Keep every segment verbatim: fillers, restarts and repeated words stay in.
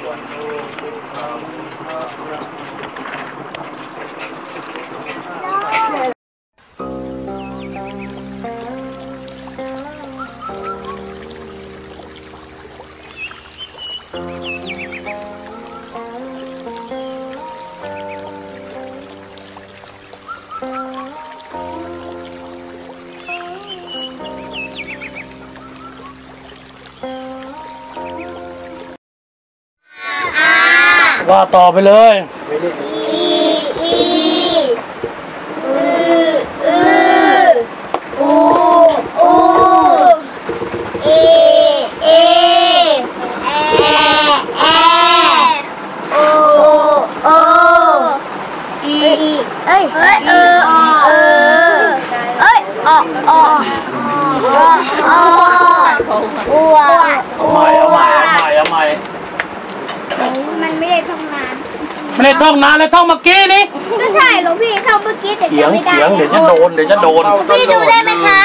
ว่าต่อไปเลยอีอีอืออืออูอูเอเอแอแอโอโออีเอ้ยเอ้ยเออเออเอ้ยอออออออวเอาใหม่เอาใหม่เอาใหม่เอาใหม่มันไม่ได้ท่องนานไม่ได้ท่องนานเลยท่องเมื่อกี้นี่ก็ใช่หลวงพี่ท่องเมื่อกี้แต่เถียงไม่ได้เถียงเดี๋ยวจะโดนเดี๋ยวจะโดนพี่ดูได้ไหมคะ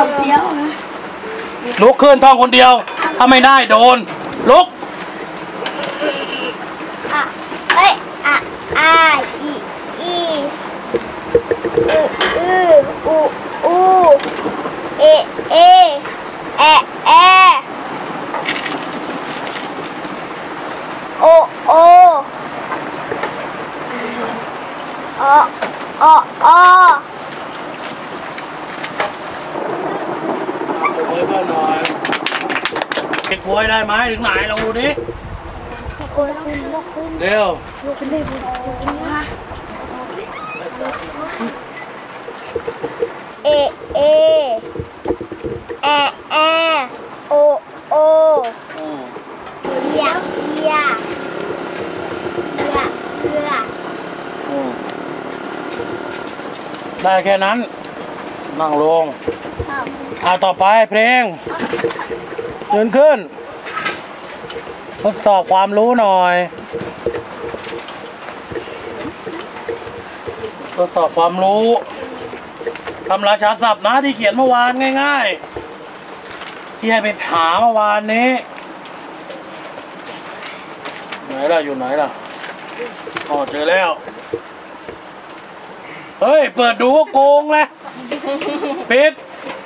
ลุกขึ้นท่องคนเดียวถ้าไม่ได้โดนลุกอ่ะเอ้ยอ่ะอ่าอีอีอืออืออูอูเอเอแอแอโอโออออออตัวมือก็หน่อยเก็บโวยได้ไหมถึงไหนลองดูดิเร็วเอเอแอแอโอโอเยเยเยเยได้แค่นั้นนั่งลงอ่าต่อไปเพลงยืนขึ้นทดสอบความรู้หน่อยทดสอบความรู้คำราชาศัพท์นะที่เขียนเมื่อวานง่ายๆที่ให้ไปหาเมื่อวานนี้ไหนล่ะอยู่ไหนล่ะอ๋อเจอแล้วเฮ้ยเปิดดูก็โกงเลยปิด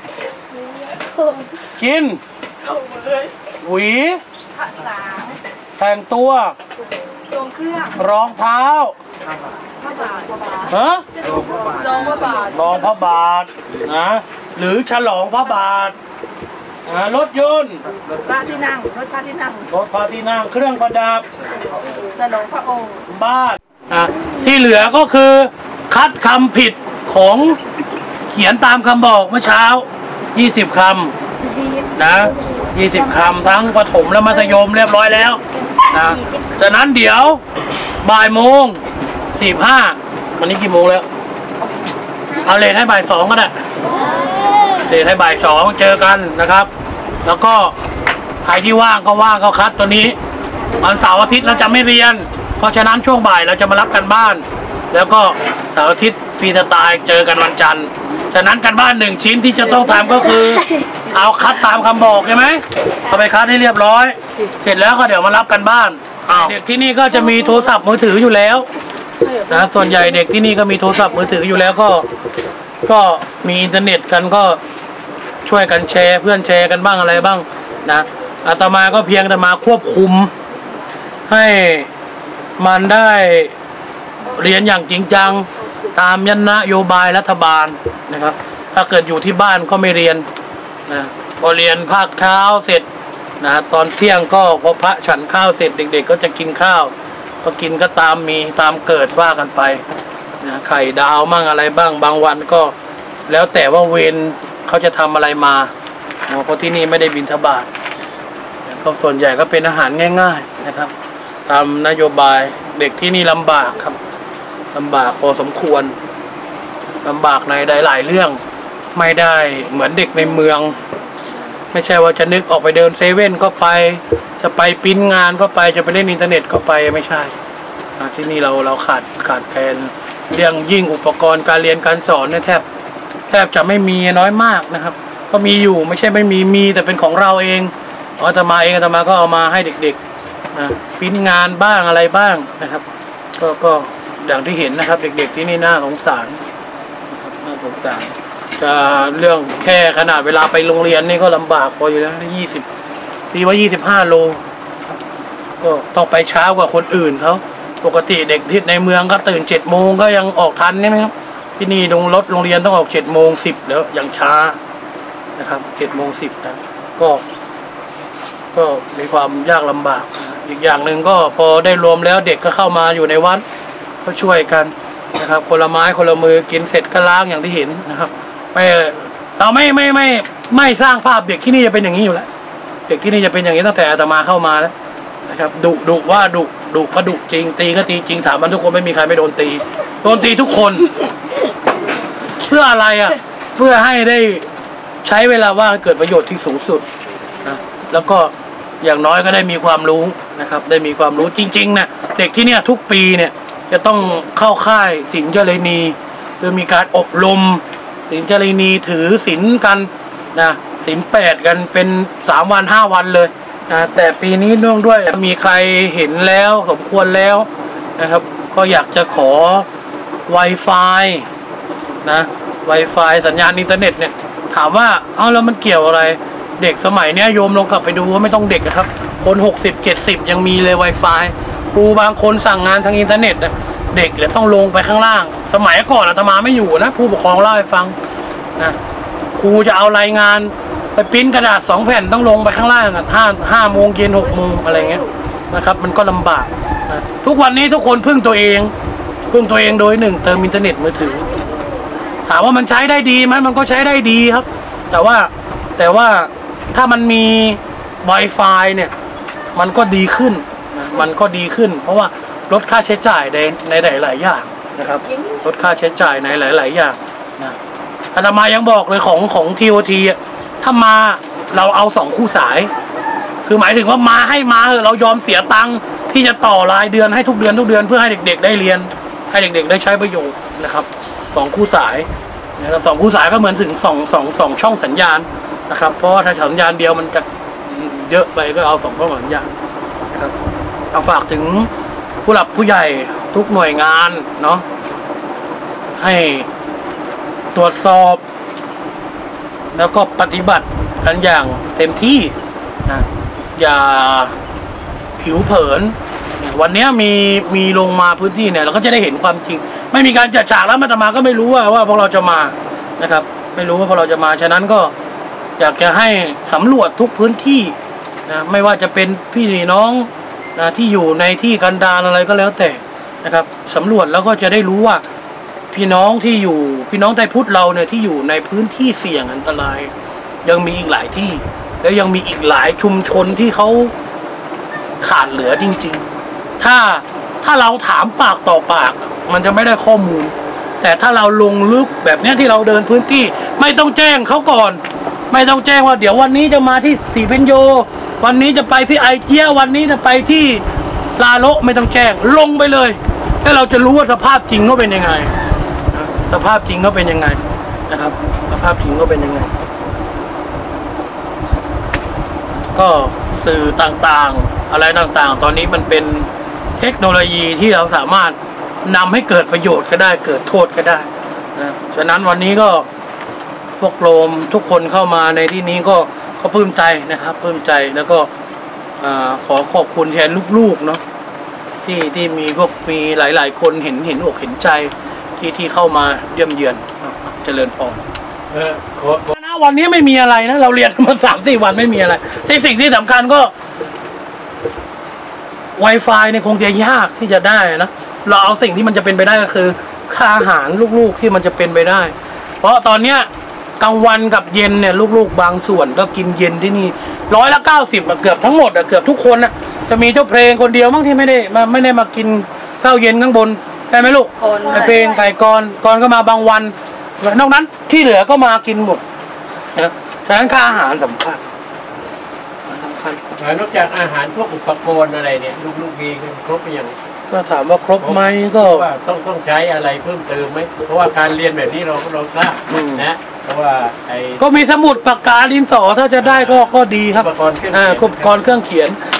กินหวีแต่งตัวทรงเครื่องรองเท้าพระบาทฮะรองพระบาทรองพระบาทนะหรือฉลองพระบาทนะรถยนต์รถพระที่นั่งรถพระที่นั่งรถพระที่นั่งเครื่องประดับฉลองพระองค์บ้านอ่ะที่เหลือก็คือคัดคำผิดของเขียนตามคำบอกเมื่อเช้ายี่สิบคำนะยี่สิบคำทั้งประถมและมัธยมเรียบร้อยแล้วนะจากนั้นเดี๋ยวบ่ายโมงสี่ห้าวันนี้กี่โมงแล้วเอาเลทให้บ่ายสองก็ได้เลทให้บ่ายสองเจอกันนะครับแล้วก็ใครที่ว่างก็ว่างก็คัดตัวนี้วันเสาร์อาทิตย์เราจะไม่เรียนเพราะฉะนั้นช่วงบ่ายเราจะมารับกันบ้านแล้วก็เสาร์อาทิตย์ฟรีสไตล์เจอกันวันจันทร์ฉะนั้นกันบ้านหนึ่งชิ้นที่จะต้องทำก็คือเอาคัดตามคำบอกใช่ไหมเอาไปคัดให้เรียบร้อยเสร็จแล้วก็เดี๋ยวมารับกันบ้านเด็กที่นี่ก็จะมีโทรศัพท์มือถืออยู่แล้วนะส่วนใหญ่เด็กที่นี่ก็มีโทรศัพท์มือถืออยู่แล้วก็ก็มีอินเทอร์เน็ตกันก็ช่วยกันแชร์เพื่อนแชร์กันบ้างอะไรบ้างนะอาตมาก็เพียงแต่มาควบคุมให้มันได้เรียนอย่างจริงจังตามยันนโยบายรัฐบาลนะครับถ้าเกิดอยู่ที่บ้านก็ไม่เรียนนะพอเรียนภาคเช้าเสร็จนะตอนเที่ยงก็พอพระฉันข้าวเสร็จเด็กๆก็จะกินข้าวพอกินก็ตามมีตามเกิดว่ากันไปนะไข่ดาวมั่งอะไรบ้างบางวันก็แล้วแต่ว่าเวรเขาจะทำอะไรมาเพราะที่นี่ไม่ได้บิณฑบาตก็ส่วนใหญ่ก็เป็นอาหารง่ายๆนะครับตามนโยบายเด็กที่นี่ลำบากครับลำบากพอสมควรลำบากในหลายๆเรื่องไม่ได้เหมือนเด็กในเมืองไม่ใช่ว่าจะนึกออกไปเดินเซเว่นก็ไปจะไปปิ้นงานก็ไปจะไปเล่นอินเทอร์เน็ตก็ไปไม่ใช่ที่นี่เราเราขาดขาดแคลนเรื่องยิ่งอุปกรณ์การเรียนการสอนเนี่ยแทบแทบจะไม่มีน้อยมากนะครับก็มีอยู่ไม่ใช่ไม่มีมีแต่เป็นของเราเองอาตมาเองอาตมาก็เอามาให้เด็กนะพิมพ์งานบ้างอะไรบ้างนะครับ ก็ก็อย่างที่เห็นนะครับ เด็กๆที่นี่น่าสงสารนะครับน่าสงสารจะเรื่องแค่ขนาดเวลาไปโรงเรียนนี่ก็ลำบากพออยู่แล้วยี่สิบตีว่ายี่สิบห้าโลก็ต้องไปเช้ากว่าคนอื่นเขาปกติเด็กที่ในเมืองก็ตื่นเจ็ดโมงก็ยังออกทันใช่ไหมครับที่นี่โรงรถโรงเรียนต้องออกเจ็ดโมงสิบแล้วยังช้านะครับเจ็ดโมงสิบนะก็ก็มีความยากลำบากอีกอย่างหนึ่งก็พอได้รวมแล้วเด็กก็เข้ามาอยู่ในวัดก็ช่วยกันนะครับคนละไม้คนละมือกินเสร็จก็ล้างอย่างที่เห็นนะครับไม่เราไม่ไม่ไม่ไม่สร้างภาพเด็กที่นี่จะเป็นอย่างนี้อยู่แล้วเด็กที่นี่จะเป็นอย่างนี้ตั้งแต่อาตมาเข้ามาแล้วนะครับดุดุว่าดุดุก็ดุจริงตีก็ตีจริงถามมันทุกคนไม่มีใครไม่โดนตีโดนตีทุกคนเพื่ออะไรอ่ะเพื่อให้ได้ใช้เวลาว่างเกิดประโยชน์ที่สูงสุดนะแล้วก็อย่างน้อยก็ได้มีความรู้นะครับ ได้มีความรู้จริงๆนะเด็กที่เนี่ยทุกปีเนี่ยจะต้องเข้าค่ายศีลเจริณีคือมีการอบรมศีลเจริณีถือศีลกันนะศีลแปดกันเป็นสามวันห้าวันเลยนะแต่ปีนี้เนื่องด้วยมีใครเห็นแล้วสมควรแล้วนะครับ ก็อยากจะขอ Wi-Fi นะ Wi-Fi สัญญาณอินเทอร์เน็ตเนี่ยถามว่าเอ้าแล้วมันเกี่ยวอะไรเด็กสมัยเนี้ยโยมลองกลับไปดูว่าไม่ต้องเด็กนะครับคนหกสิบเจ็ดสิบยังมีเลย Wi-Fi ครูบางคนสั่งงานทางอินเทอร์เน็ตนะเด็กเนี่ยต้องลงไปข้างล่างสมัยก่อนอาตมาไม่อยู่นะผู้ปกครองเล่าให้ฟังนะครูจะเอารายงานไปปริ้นกระดาษสองแผ่นต้องลงไปข้างล่างอ่ะห้าห้าโมงเย็นหกโมงอะไรเงี้ยนะครับมันก็ลำบากนะทุกวันนี้ทุกคนพึ่งตัวเองพึ่งตัวเองโดยหนึ่งเติมอินเทอร์เน็ตมือถือถามว่ามันใช้ได้ดีไหมมันก็ใช้ได้ดีครับแต่ว่าแต่ว่าถ้ามันมี Wi-Fi เนี่ยมันก็ดีขึ้นนะมันก็ดีขึ้นเพราะว่าลดค่าใช้จ่ายในในหลายๆอย่างนะครับลดค่าใช้จ่ายในหลายๆอย่างนะอาตมายังบอกเลยของของ ที โอ ที ถ้ามาเราเอาสองคู่สายคือหมายถึงว่ามาให้มาเถอะเรายอมเสียตังค์ที่จะต่อรายเดือนให้ทุกเดือนทุกเดือนเพื่อให้เด็กๆได้เรียนให้เด็กๆได้ใช้ประโยชน์นะครับสองคู่สายนะครับสองคู่สายก็เหมือนถึงสองสองสองช่องสัญญาณนะครับเพราะว่าถ้าสัญญาณเดียวมันจะเยอะไปก็เอาสองช่องสัญญาณนะครับเอาฝากถึงผู้หลักผู้ใหญ่ทุกหน่วยงานเนาะให้ตรวจสอบแล้วก็ปฏิบัติกันอย่างเต็มที่นะอย่าผิวเผินวันนี้มีมีลงมาพื้นที่เนี่ยเราก็จะได้เห็นความจริงไม่มีการจัดฉากแล้วอาตมาก็ไม่รู้ว่าว่าพวกเราจะมานะครับไม่รู้ว่าพวกเราจะมาฉะนั้นก็อยากจะให้สำรวจทุกพื้นที่นะไม่ว่าจะเป็นพี่น้องนะที่อยู่ในที่กันดารอะไรก็แล้วแต่นะครับสำรวจแล้วก็จะได้รู้ว่าพี่น้องที่อยู่พี่น้องไทยพุทธเราเนี่ยที่อยู่ในพื้นที่เสี่ยงอันตรายยังมีอีกหลายที่แล้วยังมีอีกหลายชุมชนที่เขาขาดเหลือจริงๆถ้าถ้าเราถามปากต่อปากมันจะไม่ได้ข้อมูลแต่ถ้าเราลงลึกแบบนี้ที่เราเดินพื้นที่ไม่ต้องแจ้งเขาก่อนไม่ต้องแจ้งว่าเดี๋ยววันนี้จะมาที่สีเพนโยวันนี้จะไปที่ไอเจียวันนี้จะไปที่ลาโลไม่ต้องแจ้งลงไปเลยแล้วเราจะรู้ว่าสภาพจริงเขาเป็นยังไงสภาพจริงเขาเป็นยังไงนะครับสภาพจริงเขาเป็นยังไงก็สื่อต่างๆอะไรต่างๆตอนนี้มันเป็นเทคโนโลยีที่เราสามารถนำให้เกิดประโยชน์ก็ได้เกิดโทษก็ได้นะฉะนั้นวันนี้ก็พวกโยมทุกคนเข้ามาในที่นี้ก็ก็ปลื้มใจนะครับปลื้มใจแล้วก็ขอขอบคุณแทนลูกๆเนาะที่ที่มีพวกมีหลายๆคนเห็นเห็นอกเห็นใจที่ที่เข้ามาเยี่ยมเยือนเจริญพรเออนะวันนี้ไม่มีอะไรนะเราเรียนมาสามสี่วันไม่มีอะไรที่สิ่งที่สำคัญก็ Wi-Fi เนี่ยคงจะยากที่จะได้นะเราเอาสิ่งที่มันจะเป็นไปได้ก็คือค่าอาหารลูกๆที่มันจะเป็นไปได้เพราะตอนเนี้ยกลางวันกับเย็นเนี่ยลูกๆบางส่วนก็กินเย็นที่นี่ร้อยละเก้าสิบเกือบทั้งหมดเกือบทุกคนนะจะมีเจ้าเพลงคนเดียวมั้งที่ไม่ได้มาไม่ได้มากินข้าวเย็นข้างบนใช่ไหมลูกไอเพลงไก่กรกรก็มาบางวันนอกนั้นที่เหลือก็มากินหมดนะฉะนั้นค่าอาหารสำคัญสำคัญนอกจากอาหารพวกอุปกรณ์อะไรเนี่ยลูกๆมีครบหรือยังก็ถามว่าครบไหมก็ว่าต้องต้องใช้อะไรเพิ่มเติมไหมเพราะว่าการเรียนแบบนี้เราเราทราบนะเพราะว่าไอ้ก็มีสมุดปากกาดินสอถ้าจะได้ก็ก็ดีครับอุปกรณ์เครื่องเขียน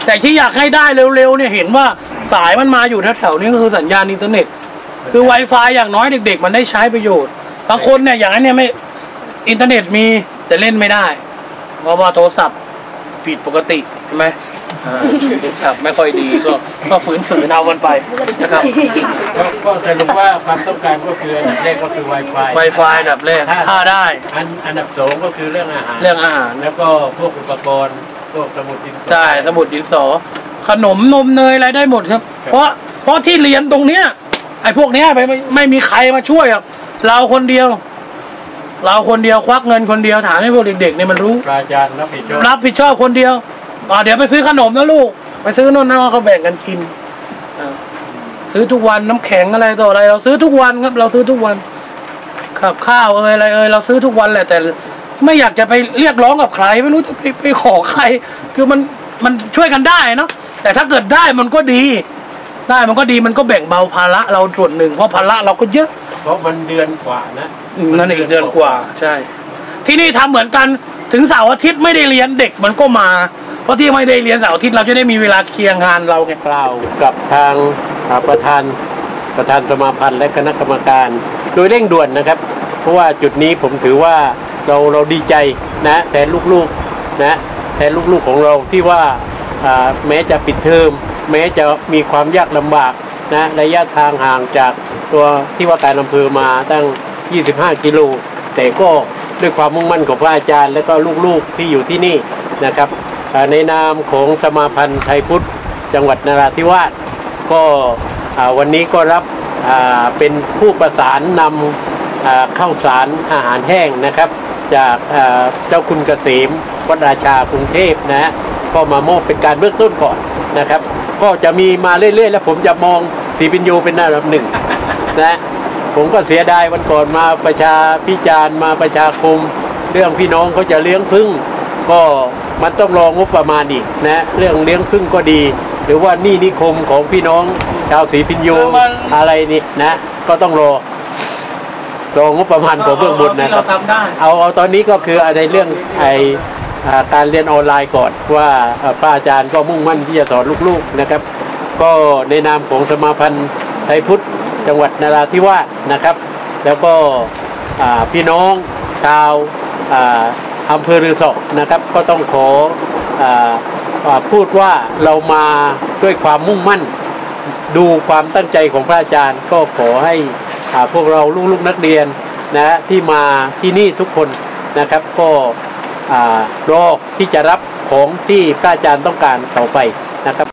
แต่ที่อยากให้ได้เร็วๆเนี่ยเห็นว่าสายมันมาอยู่แถวๆนี้ก็คือสัญญาณอินเทอร์เน็ตคือ Wi-Fi อย่างน้อยเด็กๆมันได้ใช้ประโยชน์บางคนเนี่ยอย่างนั้นเนี่ยไม่อินเทอร์เน็ตมีแต่เล่นไม่ได้เพราะว่าโทรศัพท์ผิดปกติใช่ไหมอ่าโทรศัพท์ไม่ค่อยดีก็ก็ฝืนๆเอากันไปนะครับก็ก็สรุปว่าความต้องการก็คืออันดับแรกก็คือ Wi-Fi Wi-Fi อันดับแรกถ้าได้อันอันดับสองก็คือเรื่องอาหารเรื่องอาหารแล้วก็พวกอุปกรณ์พวกสมุดดินสอใช่สมุดดินสอขนมนมเนยอะไรได้หมดครับ เพราะเพราะที่เรียนตรงเนี้ยไอ้พวกเนี้ยไม่ไม่ไม่มีใครมาช่วยหรอกเราคนเดียว เราคนเดียวควักเงินคนเดียวถามให้พวกเด็กๆเนี่ยมันรู้อาจารย์รับผิดชอบรับผิดชอบคนเดียวอ่าเดี๋ยวไปซื้อขนมนะลูกไปซื้อโน่นนั่นก็แบ่งกันกินอ่าซื้อทุกวันน้ำแข็งอะไรต่ออะไรเราซื้อทุกวันครับ เราซื้อทุกวันขับข้าวเอยอะไรเอยเราซื้อทุกวันแหละแต่ไม่อยากจะไปเรียกร้องกับใครไม่รู้จะไปไปขอใคร คือมันมันช่วยกันได้เนาะแต่ถ้าเกิดได้มันก็ดี ได้มันก็ดีมันก็แบ่งเบาภาระเราส่วนหนึ่งเพราะภาระเราก็เยอะเพราะมันเดือนกว่านะนั่นอีกเดือนกว่าใช่ ที่นี่ทำเหมือนกันถึงเสาร์อาทิตย์ไม่ได้เรียนเด็กมันก็มา เพราะที่ไม่ได้เรียนเสาร์อาทิตย์เราจะได้มีเวลาเคลียร์งานเราไงกล่าวกับทางอ่าประธานประธานสมาพันธ์และคณะกรรมการ โดยเร่งด่วนนะครับ เพราะว่าจุดนี้ผมถือว่าเราเราดีใจนะแทนลูกๆนะแทนลูกๆของเราที่ว่าอ่าแม้จะปิดเทอมแม้จะมีความยากลำบากนะระยะทางห่างจากตัวที่ว่าการอำเภอมาตั้งยี่สิบห้ากิโลแต่ก็ด้วยความมุ่งมั่นของพระอาจารย์และก็ลูกๆที่อยู่ที่นี่นะครับอ่าในนามของสมาพันธ์ไทยพุทธจังหวัดนราธิวาสก็อ่าวันนี้ก็รับอ่าเป็นผู้ประสานนำอ่าข้าวสารอาหารแห้งนะครับจากอ่าเจ้าคุณเกษมวัดราชากรุงเทพนะฮะก็มามอบเป็นการเบื้องต้นก่อนนะครับ ก็จะมีมาเรื่อยๆแล้วผมจะมองศรีปิญโยเป็นอันดับหนึ่งนะผมก็เสียดายวันก่อนมาประชาพิจารณ์มาประชาคมเรื่องพี่น้องเขาจะเลี้ยงผึ้งก็มันต้องรองบประมาณอีกนะเรื่องเลี้ยงผึ้งก็ดี หรือว่านี่นิคมของพี่น้องชาวศรีปิญโยอะไรนี่นะก็ต้องรอรองบประมาณของเบื้องบนนะครับเอาเอาตอนนี้ก็คือในเรื่องไออ่าการเรียนออนไลน์ก่อนว่าอ่าพระอาจารย์ก็มุ่งมั่นที่จะสอนลูกๆนะครับ ก็ในนามของสมาพันธ์ไทยพุทธจังหวัดนราธิวาสนะครับ แล้วก็อ่าพี่น้องชาวอ่าอำเภอรือสอนะครับ ก็ต้องขออ่าอ่าพูดว่าเรามาด้วยความมุ่งมั่นดูความตั้งใจของพระอาจารย์ ก็ขอให้อ่าพวกเราลูกๆนักเรียนนะที่มาที่นี่ทุกคนนะครับก็อ่ารอที่จะรับของที่พระอาจารย์ต้องการต่อไปนะครับ